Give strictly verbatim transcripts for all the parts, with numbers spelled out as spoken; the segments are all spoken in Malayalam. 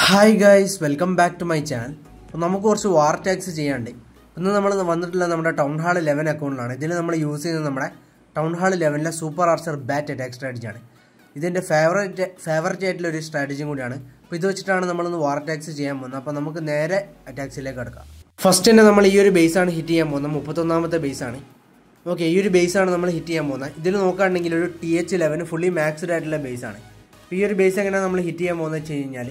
Hi guys, welcome back to my channel. അപ്പോൾ നമുക്ക് കുറച്ച് വാർ ടാക്സ് ചെയ്യാണ്ട്. ഇന്ന് നമ്മൾ വന്നിട്ടുള്ള നമ്മുടെ ടൗൺ ഹാൾ ലെവൻ അക്കൗണ്ടിലാണ്. ഇതിൽ നമ്മൾ യൂസ് ചെയ്യുന്നത് നമ്മുടെ ടൗൺ ഹാൾ ലെവനിലെ സൂപ്പർ ആർച്ചർ ബാറ്റ് അറ്റാക്ക് സ്ട്രാറ്റജിയാണ്. ഇതിൻ്റെ ഫേവറേറ്റ് ഫേവറേറ്റ് ആയിട്ടുള്ള ഒരു സ്ട്രാറ്റജിയും കൂടിയാണ്. അപ്പോൾ ഇത് വെച്ചിട്ടാണ് നമ്മളൊന്ന് വാർ ടാക്സ് ചെയ്യാൻ പോകുന്നത്. അപ്പോൾ നമുക്ക് നേരെ അറ്റാക്സിലേക്ക് കിടക്കാം. ഫസ്റ്റ് തന്നെ നമ്മൾ ഈ ഒരു ബേസാണ് ഹിറ്റ് ചെയ്യാൻ പോകുന്നത്. മുപ്പത്തൊന്നാമത്തെ ബേസാണ്. ഓക്കെ, ഈ ഒരു ബേസാണ് നമ്മൾ ഹിറ്റ് ചെയ്യാൻ പോകുന്നത്. ഇതിൽ നോക്കുകയാണെങ്കിൽ ഒരു T H eleven fully maxed ആയിട്ടുള്ള ബേസാണ്. അപ്പോൾ ഈ ഒരു ബേസ് എങ്ങനെയാണ് നമ്മൾ ഹിറ്റ് ചെയ്യാൻ പോകുന്നത് വെച്ച് കഴിഞ്ഞാൽ,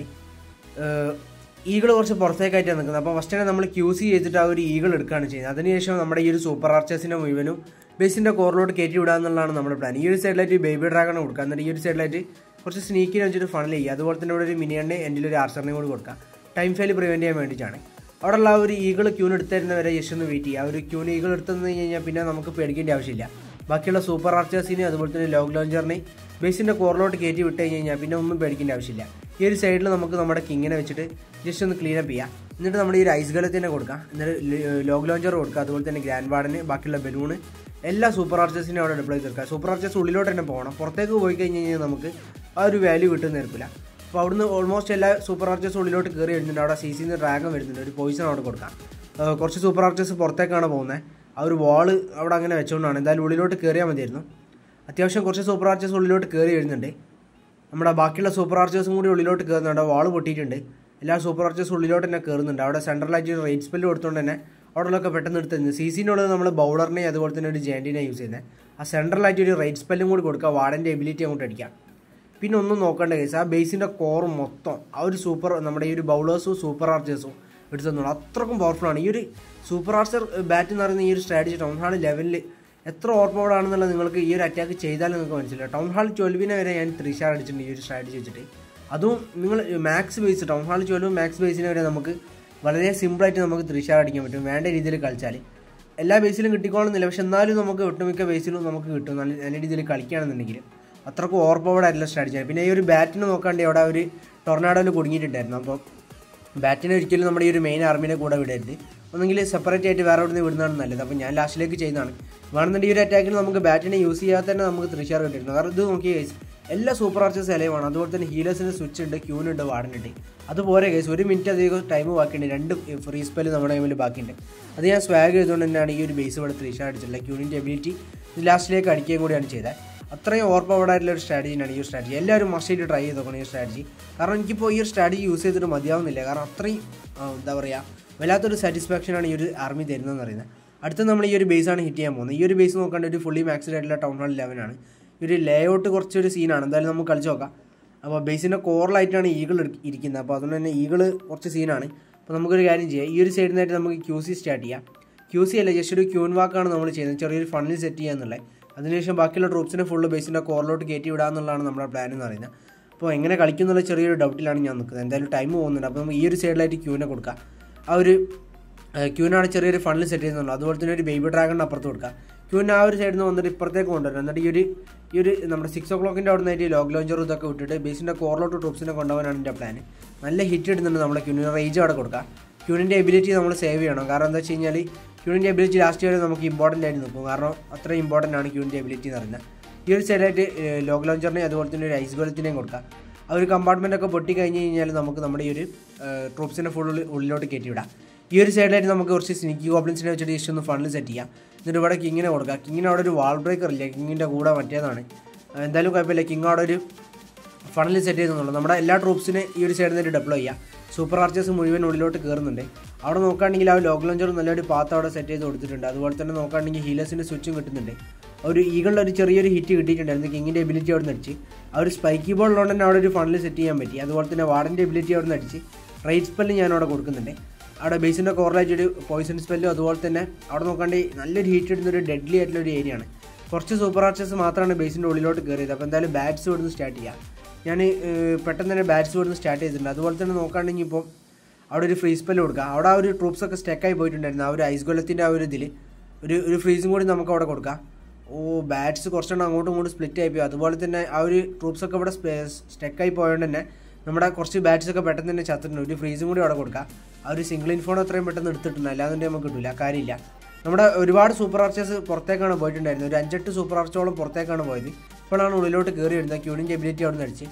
ഈഗിൾ കുറച്ച് പുറത്തേക്കായിട്ടാണ് നിൽക്കുന്നത്. അപ്പോൾ ഫസ്റ്റ് തന്നെ നമ്മൾ ക്യൂ സി ചെയ്തിട്ട് ആ ഒരു ഈഗിൾ എടുക്കുകയാണ് ചെയ്യുന്നത്. അതിനുശേഷം നമ്മുടെ ഈ ഒരു സൂപ്പർ ആർച്ചേഴ്സിൻ്റെ മുഴുവനും ബേസിൻ്റെ കോറിലോട്ട് കയറ്റി വിടുക എന്നുള്ളതാണ് നമ്മുടെ പ്ലാൻ. ഈ ഒരു സൈഡിലായിട്ട് ബേബി ഡ്രാഗൺ കൊടുക്കുക, എന്നിട്ട് ഈ ഒരു സൈഡിലായിട്ട് കുറച്ച് സ്നീക്കിനെ വെച്ചിട്ട് ഫണൽ ചെയ്യുക. അതുപോലെ തന്നെ ഇവിടെ ഒരു മിനിയണ്ണെ എൻ്റെ ഒരു ആർച്ചറിനെ കൂടി കൊടുക്കുക, ടൈം ഫെയിൽ പ്രിവെൻറ്റ് ചെയ്യാൻ വേണ്ടിയിട്ടാണ്. അവിടെയുള്ള ആ ഒരു ഈഗിൾ ക്യൂന് എടുത്തരുന്നവരെ ജസ്റ്റ് ഒന്ന് വെയിറ്റ് ചെയ്യുക. ആ ഒരു ക്യൂന് ഈഗിൾ എടുത്തെന്ന് കഴിഞ്ഞാൽ പിന്നെ നമുക്ക് പേടിക്കേണ്ട ആവശ്യമില്ല. ബാക്കിയുള്ള സൂപ്പർ ആർച്ചേഴ്സിനെ അതുപോലെ തന്നെ ലോഗ് ലോഞ്ചറിനെ ബേസിൻ്റെ കോറിലോട്ട് കയറ്റി വിട്ട് കഴിഞ്ഞ് കഴിഞ്ഞാൽ പിന്നെ ഒന്നും പേടിക്കേണ്ട ആവശ്യമില്ല. ഈ ഒരു സൈഡിൽ നമുക്ക് നമ്മുടെ കിങ്ങിനെ വെച്ചിട്ട് ജസ്റ്റ് ഒന്ന് ക്ലീൻ അപ്പ് ചെയ്യാം. എന്നിട്ട് നമ്മുടെ ഈ ഒരു ഐസ് ഗലത്തിനെ കൊടുക്കാം, എന്നിട്ട് ലോഗ് ലോഞ്ചർ കൊടുക്കുക, അതുപോലെ തന്നെ ഗ്രാൻഡ് വാർഡിന് ബാക്കിയുള്ള ബലൂണ് എല്ലാ സൂപ്പർ ആർച്ചേഴ്സിനും അവിടെ ഡിപ്ലോയ് തീർക്കുക. സൂപ്പർ ആർച്ചേഴ്സ് ഉള്ളിലോട്ട് തന്നെ പോകണം. പുറത്തേക്ക് പോയി കഴിഞ്ഞ് കഴിഞ്ഞാൽ നമുക്ക് ആ ഒരു വാല്യൂ കിട്ടുന്ന നിരപ്പില്ല. അപ്പോൾ അവിടുന്ന് ഓൾമോസ്റ്റ് എല്ലാ സൂപ്പർ ആർച്ചേഴ്സ് ഉള്ളിലോട്ട് കയറി വരുന്നുണ്ട്. അവിടെ സി സിന്ന് ഡ്രാഗൺ വരുന്നുണ്ട്, ഒരു പോയിസൺ അവിടെ കൊടുക്കാം. കുറച്ച് സൂപ്പർ ആർച്ചേഴ്സ് പുറത്തേക്കാണ് പോകുന്നത്. ആ ഒരു വാള് അവിടെ അങ്ങനെ വെച്ചുകൊണ്ടാണ്. എന്തായാലും ഉള്ളിലോട്ട് കയറിയാൽ മതിയായിരുന്നു. അത്യാവശ്യം കുറച്ച് സൂപ്പർ ആർച്ചേഴ്സ് ഉള്ളിലോട്ട് കയറി വരുന്നുണ്ട്. നമ്മുടെ ബാക്കിയുള്ള സൂപ്പർ ആർച്ചേഴ്സും കൂടി ഉള്ളിലോട്ട് കയറുന്നുണ്ട്. വാള് പൊട്ടിയിട്ടുണ്ട്. എല്ലാ സൂപ്പർ ആർച്ചേഴ്സും ഉള്ളിലോട്ട് തന്നെ കയറുന്നുണ്ട്. അവിടെ സെൻട്രലായിട്ട് ഒരു റേറ്റ് സ്പെല്ല് കൊടുത്തുകൊണ്ട് തന്നെ അവിടെയൊക്കെ പെട്ടെന്ന് എടുത്തുന്നത്. സി സിനുള്ളത് നമ്മൾ ബൗളറിനെ അതുപോലെ തന്നെ ഒരു ജയൻറ്റിനെ യൂസ് ചെയ്യുന്നത്. ആ സെൻട്രലായിട്ട് ഒരു റേറ്റ് സ്പെല്ലും കൂടി കൊടുക്കുക, വാർഡിൻ്റെ എബിലിറ്റി അങ്ങോട്ട് അടിക്കാം. പിന്നെ ഒന്നും നോക്കേണ്ട കേസ്, ആ ബേസിൻ്റെ കോറും മൊത്തം ആ ഒരു സൂപ്പർ നമ്മുടെ ഈ ഒരു ബൗളേഴ്സും സൂപ്പർ ആർച്ചേഴ്സും എടുത്തു തന്നോളൂ. അത്രക്കും പവർഫുള്ളാണ് ഈ ഒരു സൂപ്പർ ആർച്ചർ ബാറ്റ് എന്ന് പറയുന്ന ഈ ഒരു സ്ട്രാറ്റജി. ടൗൺ ഹാൾ ലെവലിൽ എത്ര ഓവർപവർഡ് ആണെന്നുള്ളത് നിങ്ങൾക്ക് ഈ ഒരു അറ്റാക്ക് ചെയ്താലും നിങ്ങൾക്ക് മനസ്സിലാവും. ടൗൺ ഹാൾ ട്വൽവിനെ വരെ ഞാൻ ത്രീ സ്റ്റാർ അടിച്ചിട്ടുണ്ട് ഈ ഒരു സ്ട്രാറ്റജി വെച്ചിട്ട്. അതും നിങ്ങൾ മാക്സ് ബേസ് ടൗൺ ഹാൾ ട്വൽവും മാക്സ് ബേസിനെ വരെ നമുക്ക് വളരെ സിമ്പിളായിട്ട് നമുക്ക് ത്രീ സ്റ്റാർ അടിക്കാൻ പറ്റും വേണ്ട രീതിയിൽ കളിച്ചാൽ. എല്ലാ ബേസിലും കിട്ടിക്കോളുന്നില്ല, പക്ഷെ എന്നാലും നമുക്ക് ഒട്ടുമിക്ക ബേസിലും നമുക്ക് കിട്ടും നല്ല നല്ല രീതിയിൽ കളിക്കുകയാണെന്നുണ്ടെങ്കിൽ. അത്രക്കും ഓവർപവർഡ് ആയിട്ടുള്ള സ്ട്രാറ്റജിയാണ്. പിന്നെ ഈ ഒരു ബാറ്റിന് നോക്കാണ്ട് അവിടെ ഒരു ടൊർണാഡോയിൽ കുടുങ്ങിയിട്ടുണ്ടായിരുന്നു. അപ്പോൾ ബാറ്റിനെ ഒരിക്കലും നമ്മുടെ ഈ ഒരു മെയിൻ ആർമിനെ കൂടെ വിടരുത്, ഒന്നെങ്കിൽ സെപ്പറേറ്റ് ആയിട്ട് വേറെ എവിടെ വിടുന്നതാണ് നല്ലത്. അപ്പോൾ ഞാൻ ലാസ്റ്റിലേക്ക് ചെയ്യുന്നതാണ്. വേണമെന്നുണ്ടെങ്കിൽ ഈ ഒരു അറ്റാക്കിന് നമുക്ക് ബാറ്റിനെ യൂസ് ചെയ്യാതെ തന്നെ നമുക്ക് ത്രീ സ്റ്റാർ കിട്ടിയിരുന്നു. കാരണം ഇത് നോക്കിയ കേസ് എല്ലാ സൂപ്പർ ആർച്ചേഴ്സ് എലൈവാണ്. അതുപോലെ തന്നെ ഹീലേഴ്സിന് സ്വിച്ച് ഉണ്ട്, ക്യൂനുണ്ട്, വാർഡനുണ്ട്. അതുപോലെ കേസ് ഒരു മിനിറ്റ് അധികം ടൈം ബാക്കിയുണ്ട്. രണ്ട് ഫ്രീ സ്പെല്ല് നമ്മുടെ ടൈമിൽ ബാക്കിയുണ്ട്. അത് ഞാൻ സ്വാഗ് ചെയ്തുകൊണ്ട് തന്നെയാണ് ഈ ഒരു ബേസ് ഇവിടെ ത്രീ സ്റ്റാർ അടിച്ചിട്ടുള്ളത്. ക്യൂനിൻ്റെ എബിലിറ്റി ലാസ്റ്റിലേക്ക് അടിക്കുകയും കൂടിയാണ് ചെയ്തത്. അത്രയും ഓവർപവർഡ് ആയിട്ടുള്ള ഒരു സ്ട്രാറ്റജിയാണ് ഈ ഒരു സ്ട്രാറ്റജി. എല്ലാവരും മസ്റ്റായിട്ട് ട്രൈ ചെയ്ത് നോക്കണം ഈ ഒരു സ്ട്രാറ്റജി. കാരണം എനിക്കിപ്പോൾ ഈ ഒരു സ്ട്രാറ്റജി യൂസ് ചെയ്തിട്ട് മതിയാവുന്നില്ല. കാരണം അത്രയും എന്താ പറയുക വല്ലാത്തൊരു സാറ്റിസ്ഫാക്ഷനാണ് ഈ ഒരു ആർമി തരുന്നതെന്ന് പറയുന്നത്. അടുത്ത നമ്മൾ ഈ ഒരു ബേസാണ് ഹിറ്റ് ചെയ്യാൻ പോകുന്നത്. ഈ ഒരു ബേസ് നോക്കാണ്ട് ഒരു ഫുള്ളി മാക്സ്ഡ് ആയിട്ടുള്ള ടൗൺ ഹാൾ ലെവനാണ്. ഈ ഒരു ലേ ഔട്ട് കുറച്ചൊരു സീനാണ്. എന്തായാലും നമുക്ക് കളിച്ച് നോക്കാം. അപ്പോൾ ബേസിൻ്റെ കോറിലായിട്ടാണ് ഈഗിൾ ഇരിക്കുന്നത്. അപ്പോൾ അതുകൊണ്ട് തന്നെ ഈഗിൾ കുറച്ച് സീനാണ്. അപ്പോൾ നമുക്കൊരു കാര്യം ചെയ്യാം, ഈ ഒരു സൈഡിൽ നിന്നായിട്ട് നമുക്ക് ക്യൂ സി സ്റ്റാർട്ട് ചെയ്യാം. ക്യൂ സി അല്ല, ജസ്റ്റ് ഒരു ക്യൂൻ വാക്കാണ് നമ്മൾ ചെയ്യുന്നത്, ചെറിയൊരു ഫണ്ണിൽ സെറ്റ് ചെയ്യുക എന്നുള്ളത്. അതിനുശേഷം ബാക്കിയുള്ള ട്രൂപ്സിനെ ഫുള്ള് ബേസിൻ്റെ കോറിലോട്ട് കയറ്റി വിടുക എന്നുള്ളതാണ് നമ്മുടെ പ്ലാൻ എന്ന് പറയുന്നത്. അപ്പോൾ എങ്ങനെ കളിക്കുന്നുള്ള ചെറിയൊരു ഡൗട്ടിലാണ് ഞാൻ നിൽക്കുന്നത്. എന്തായാലും ടൈം പോകുന്നുണ്ട്. അപ്പോൾ നമുക്ക് ഈ ഒരു സൈഡിലായിട്ട് ക്യൂനെ കൊടുക്കാം. ആ ഒരു ക്യൂനാണ് ചെറിയൊരു ഫണ്ടിൽ സെറ്റ് ചെയ്യുന്നുള്ളൂ. അതുപോലെ തന്നെ ഒരു ബേബി ഡ്രാഗൺ അപ്പുറത്ത് കൊടുക്കുക. ക്യൂവിന് ആ ഒരു സൈഡിൽ നിന്ന് വന്നിട്ട് ഇപ്പുറത്തേക്ക് കൊണ്ടുവരും. എന്നിട്ട് ഈ ഒരു ഈ ഒരു നമ്മുടെ സിക്സ് ഓ ക്ലോക്കിൻ്റെ അവിടെ നിന്നായിട്ട് ലോഗ് ലോഞ്ചറും ഇതൊക്കെ വിട്ടിട്ട് ബേസിൻ്റെ കോറിലോട്ട് ട്രൂപ്സിനെ കൊണ്ടുപോകാനാണ് എൻ്റെ പ്ലാൻ. നല്ല ഹിറ്റ് ഇടുന്നുണ്ട് നമ്മുടെ ക്യൂനിന്. റേജ് അവിടെ കൊടുക്കുക. ക്യൂനിൻ്റെ എബിലിറ്റി നമ്മൾ സേവ് ചെയ്യണം. കാരണം എന്താ വെച്ച് കഴിഞ്ഞാൽ ക്യൂനിൻ്റെ എബിലിറ്റി ലാസ്റ്റ് വരെ നമുക്ക് ഇമ്പോർട്ടൻ്റ് ആയിട്ട് നിൽക്കും. കാരണം അത്രയും ഇമ്പോർട്ടൻ്റ് ആണ് ക്യൂനിൻ്റെ എബിലിറ്റി എന്ന് പറയുന്നത്. ഈ ഒരു സൈഡായിട്ട് ലോഗ് ലോഞ്ചറിനെ അതുപോലെ തന്നെ ഒരു ഐസ് ഗോലത്തിനെയും കൊടുക്കുക. ആ ഒരു കമ്പാർട്ട്മെൻറ്റൊക്കെ പൊട്ടി കഴിഞ്ഞ് കഴിഞ്ഞാൽ നമുക്ക് നമ്മുടെ ഈ ഒരു ട്രൂപ്സിനെ ഫുൾ ഉള്ളിലോട്ട് കയറ്റി വിടാം. ഈ ഒരു സൈഡിലായിട്ട് നമുക്ക് കുറച്ച് സ്നിക്കി ഗോബ്ലിൻസിനെ വെച്ചിട്ട് ജസ്റ്റ് ഒന്ന് ഫണ്ടിൽ സെറ്റ് ചെയ്യാം. എന്നിട്ട് ഇവിടെ കിങ്ങിനെ കൊടുക്കുക. കിങ്ങിന് അവിടെ ഒരു വാൾ ബ്രേക്കർ ഇല്ല, കിങ്ങിൻ്റെ കൂടെ മറ്റേതാണ്. എന്തായാലും കുഴപ്പമില്ല, കിങ് അവിടെ ഒരു ഫണ്ടിൽ സെറ്റ് ചെയ്യുന്നുള്ളൂ. നമ്മുടെ എല്ലാ ട്രൂപ്സിനെ ഈ ഒരു സൈഡിൽ നിന്ന് ഡെപ്ലോയ് ചെയ്യാം. സൂപ്പർ ആർച്ചേഴ്സ് മുഴുവൻ ഉള്ളിലോട്ട് കയറുന്നുണ്ട്. അവിടെ നോക്കുകയാണെങ്കിൽ ആ ലോഗ് ലോഞ്ചർ നല്ലൊരു പാത്ത് അവിടെ സെറ്റ് ചെയ്ത് കൊടുത്തിട്ടുണ്ട്. അതുപോലെ തന്നെ നോക്കുകയാണെങ്കിൽ ഹീലേഴ്സിൻ്റെ സ്വിച്ചും കിട്ടുന്നുണ്ട്. ഒരു ഈഗിളിൻ്റെ ഒരു ചെറിയൊരു ഹിറ്റ് കിട്ടിയിട്ടുണ്ടായിരുന്നു. കിങ്ങിൻ്റെ എബിലിറ്റി അവിടെ നിന്ന് അടിച്ച് ആ ഒരു സ്പൈക്കി ബോൾ ഉള്ളതുകൊണ്ട് തന്നെ അവിടെ ഒരു ഫണ്ടിൽ സെറ്റ് ചെയ്യാൻ പറ്റി. അതുപോലെ തന്നെ വാർഡിൻ്റെ എബിലിറ്റി അവിടെ നിന്ന് അടിച്ച് റൈറ്റ് സ്പെല്ല് ഞാൻ അവിടെ കൊടുക്കുന്നുണ്ട്. അവിടെ ബേസിൻ്റെ കോറിലായിട്ടൊരു പോയിസൺ സ്പെല്ലും അതുപോലെ തന്നെ അവിടെ നോക്കാണ്ട് നല്ലൊരു ഹീറ്റ് ഇടുന്നൊരു ഡെഡ്ലി ആയിട്ടുള്ള ഒരു ഏരിയയാണ്. കുറച്ച് സൂപ്പർ ആർച്ചേഴ്സ് മാത്രമാണ് ബേസിൻ്റെ ഉള്ളിലോട്ട് കയറിയത്. അപ്പോൾ എന്തായാലും ബാറ്റ്സ് ഇവിടുന്ന് സ്റ്റാർട്ട് ചെയ്യാം. ഞാൻ പെട്ടെന്ന് തന്നെ ബാറ്റ്സ് ഇവിടുന്ന് സ്റ്റാർട്ട് ചെയ്തിട്ടുണ്ട്. അതുപോലെ തന്നെ നോക്കുകയാണെങ്കിൽ ഇപ്പോൾ അവിടെ ഒരു ഫ്രീ സ്പെല്ല് കൊടുക്കുക. അവിടെ ആ ഒരു ട്രൂപ്സൊക്കെ സ്റ്റക്കായി പോയിട്ടുണ്ടായിരുന്നു. ആ ഒരു ഐസ് ഗോലത്തിൻ്റെ ആ ഒരു ഇതിൽ ഒരു ഒരു ഫ്രീസും കൂടി നമുക്ക് അവിടെ കൊടുക്കാം. ഓ ബാറ്റ്സ് കുറച്ചെണ്ണം അങ്ങോട്ടും ഇങ്ങോട്ടും സ്പ്ലിറ്റ് ആയിപ്പോയി. അതുപോലെ തന്നെ ആ ഒരു ട്രൂപ്സൊക്കെ ഇവിടെ സ്റ്റക്കായി പോയതുകൊണ്ട് തന്നെ നമ്മുടെ കുറച്ച് ബാറ്റ്സൊക്കെ പെട്ടെന്ന് തന്നെ ചത്തിട്ടുണ്ട്. ഒരു ഫ്രീസും കൂടി അവിടെ കൊടുക്കുക. ആ ഒരു സിംഗിൾ ഇൻഫോൺ അത്രയും പെട്ടെന്ന് എടുത്തിട്ടുണ്ട്, അല്ലാതെ നമുക്ക് കിട്ടില്ല, കാര്യമില്ല. നമ്മുടെ ഒരുപാട് സൂപ്പർ ആർച്ചേഴ്സ് പുറത്തേക്കാണ് പോയിട്ടുണ്ടായിരുന്നത്. ഒരു അഞ്ചെട്ട് സൂപ്പർ ആർച്ചോളം പുറത്തേക്കാണ് പോയത്. ഇപ്പോഴാണ് ഉള്ളിലോട്ട് കയറി വരുന്നത്. ക്യൂണിൻ്റെ എബിലിറ്റി അവിടെ നിന്ന് അടിച്ച്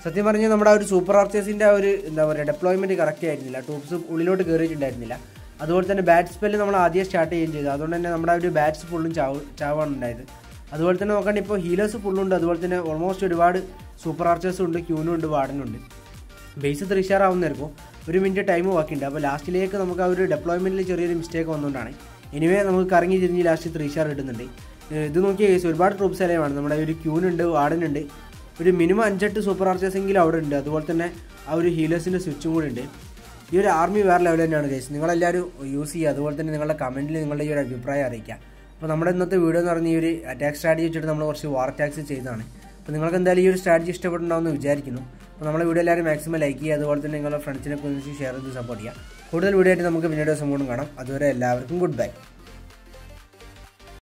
സത്യം പറഞ്ഞാൽ നമ്മുടെ ആ ഒരു സൂപ്പർ ആർച്ചേഴ്സിൻ്റെ ആ ഒരു എന്താ പറയുക ഡെപ്ലോയ്മെൻറ്റ് കറക്റ്റ് ആയിരുന്നില്ല. ട്രൂപ്സ് ഉള്ളിലോട്ട് കയറിയിട്ടുണ്ടായിരുന്നില്ല. അതുപോലെ തന്നെ ബാറ്റ് സ്പെല്ല് നമ്മൾ ആദ്യം സ്റ്റാർട്ട് ചെയ്യുകയും ചെയ്തു. അതുകൊണ്ട് തന്നെ നമ്മുടെ ആ ഒരു ബാറ്റ്സ് ഫുള്ളും ചാവ് ചാവാണ് ഉണ്ടായത്. അതുപോലെ തന്നെ നോക്കാൻ ഇപ്പോൾ ഹീലേഴ്സ് ഫുള്ളുണ്ട്. അതുപോലെ തന്നെ ഓൾമോസ്റ്റ് ഒരുപാട് സൂപ്പർ ആർച്ചേഴ്സും ഉണ്ട്, ക്യൂനും ഉണ്ട്, വാർഡനുണ്ട്. ബേസ് ത്രീ സ്റ്റാർ ആവുന്നതായിരിക്കും. ഒരു മിനിറ്റ് ടൈം ബാക്കിയുണ്ട്. അപ്പോൾ ലാസ്റ്റിലേക്ക് നമുക്ക് ആ ഒരു ഡെപ്ലോയ്മെൻറ്റിൽ ചെറിയൊരു മിസ്റ്റേക്ക് വന്നുകൊണ്ടാണ്. എനിവേ നമുക്ക് കറങ്ങി തിരിഞ്ഞ് ലാസ്റ്റ് ത്രീ സ്റ്റാർ കിട്ടുന്നുണ്ട്. ഇത് നോക്കിയ കേസ് ഒരുപാട് ട്രൂപ്സ് അലയമാണ്. നമ്മുടെ ഒരു ക്യൂനുണ്ട്, വാർഡനുണ്ട്, ഒരു മിനിമം അഞ്ചെട്ട് സൂപ്പർ ആർച്ചേഴ്സെങ്കിലും അവിടെ ഉണ്ട്. അതുപോലെ തന്നെ ആ ഒരു ഹീലേഴ്സിൻ്റെ സ്വിച്ചും കൂടി ഉണ്ട്. ഈ ഒരു ആർമി വേറെ ലെവൽ തന്നെയാണ് ഗൈസ്. നിങ്ങളെല്ലാവരും യൂസ് ചെയ്യുക. അതുപോലെ തന്നെ നിങ്ങളുടെ കമൻറ്റിൽ നിങ്ങളുടെ ഈ ഒരു അഭിപ്രായം അറിയിക്കുക. അപ്പോൾ നമ്മുടെ ഇന്നത്തെ വീഡിയോ എന്ന് പറഞ്ഞാൽ ഈ ഒരു അറ്റാക്ക് സ്ട്രാറ്റജി വെച്ചിട്ട് നമ്മൾ കുറച്ച് വാർ അറ്റാക്സ് ചെയ്തതാണ്. അപ്പോൾ നിങ്ങൾക്ക് എന്തായാലും ഈ ഒരു സ്ട്രാറ്റജി ഇഷ്ടപ്പെട്ടുണ്ടാവുമെന്ന് വിചാരിക്കുന്നു. അപ്പോൾ നമ്മുടെ വീഡിയോ എല്ലാവരും മാക്സിമം ലൈക്ക് ചെയ്യുക. അതുപോലെ തന്നെ നിങ്ങളുടെ ഫ്രണ്ട്സിനെ കുറിച്ച് ഷെയർ ചെയ്ത് സപ്പോർട്ട് ചെയ്യുക. കൂടുതൽ വീഡിയോ ആയിട്ട് നമുക്ക് പിന്നീട് ദിവസം കൂടെ കാണാം. അതുവരെ എല്ലാവർക്കും ഗുഡ് ബൈ.